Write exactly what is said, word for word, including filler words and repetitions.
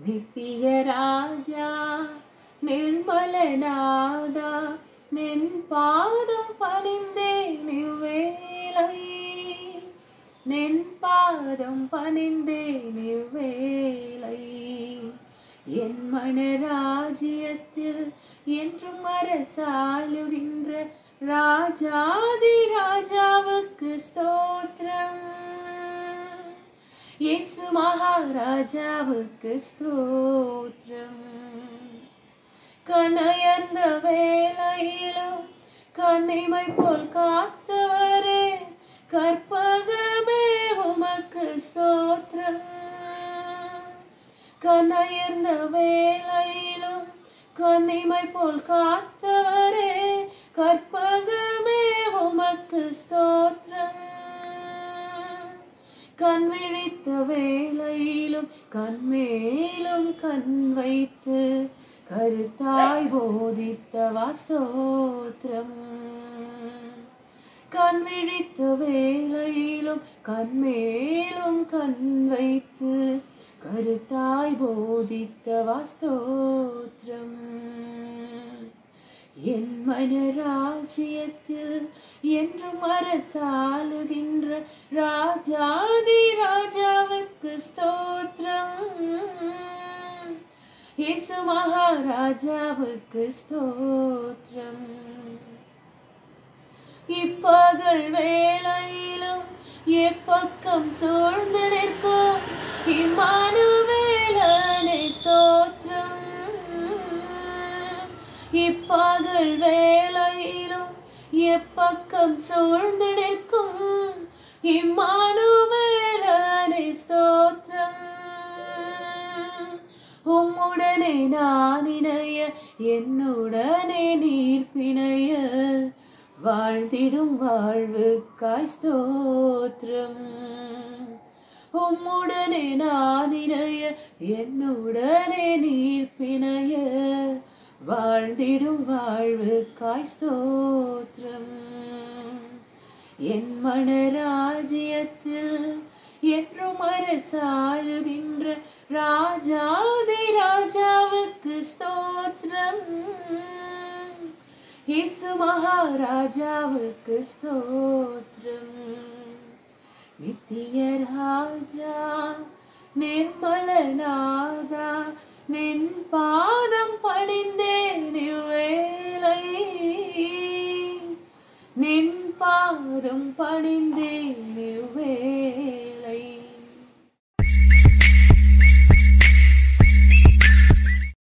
நித்திய ராஜா நிர்மலநாதா நின் பாதம் பணிந்தேன் இவ்வேளை நின் பாதம் பணிந்தேன் இவ்வேளை என் மனராஜ்யத்தில் என்றும் அரசாளுகின்ற ராஜாதி ராஜாவுக்கு ஸ்தோத்திரம் இயேசு மகாராஜாவுக்கு ஸ்தோத்திரம் கனையர்ந்த வேளையிலும் கன்னிமை போல் காத்தவரே கற்பகமே உமக்கு ஸ்தோத்திரம் கனையர்ந்த வேளையிலும் கன்னிமை போல் காத்தவரே கற்பகமே உமக்கு ஸ்தோத்திரம் கண் விழித்த வேளையிலும் கண்மேலும் கண் வைத்து கருத்தாய் போதித்தவா ஸ்தோத்திரம் கண் விழித்த வேளையிலும் கண்மேலும் கண் வைத்து கருத்தாய் போதித்தவா ஸ்தோத்திரம் என் மனராஜ்யத்தில் என்றும் அரசாளுகின்ற ராஜாதி ராஜாவுக்கு ஸ்தோத்திரம் இயேசு மகாராஜாவுக்கு ஸ்தோத்திரம் இப்பகல் வேளையிலும் எப்பக்கம் சூழ்ந்து நிற்கும் இம்மானுவேலனே ஸ்தோத்திரம் இப்பகல் வேளையிலும் எப்பக்கம் சூழ்ந்து நிற்கும் இம்மானுவேலனே ஸ்தோத்திரம் உம்முடனே நான் இணைய என்னுடனே நீர் பிணைய வாழ்ந்திடும் வாழ்வுக்காய் ஸ்தோத்திரம் உம்முடனே நான் இணைய என்னுடனே நீர் பிணைய வாழ்ந்திடும் வாழ்வுக்காய் ஸ்தோத்திரம் என் மனராஜ்யத்தில் என்றும் அரசாளுகின்ற ராஜாதி ராஜாவுக்கு ஸ்தோத்திரம் இயேசு மகாராஜாவுக்கு ஸ்தோத்திரம் நித்திய ராஜா நிர்மலநாதா நின் பாதம் பணிந்தேன் இவ்வேளை நின் பாதம் பணிந்தேன்